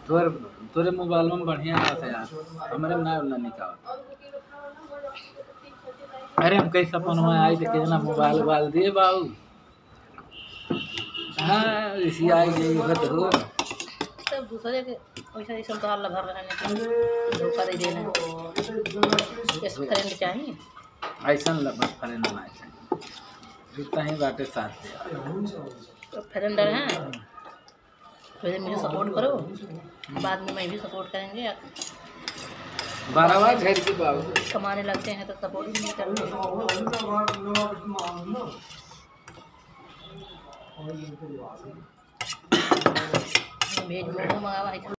तोरे तोरे मोबाइल में बढ़िया बात है यार, हमारे में ना निकाल। अरे हम कई सपन में आई तो कितना मोबाइल वाल दिए बाबू। हाँ इसी आई गई बत हो सब दूसरे के वैसा ये सब तो हाल भर रहने के धोखा दे देना इस फ्रेंड चाहिए ऐसा बस फ्रेंड ना चाहिए जितना ही बाटे साथ दे तो फ्रेंड है पहले मुझे सपोर्ट करो बाद में मैं भी सपोर्ट करेंगे 12 बार घर की बाबू कमाने लगते हैं तो सपोर्ट भी नहीं करते भेज मोमो मंगावा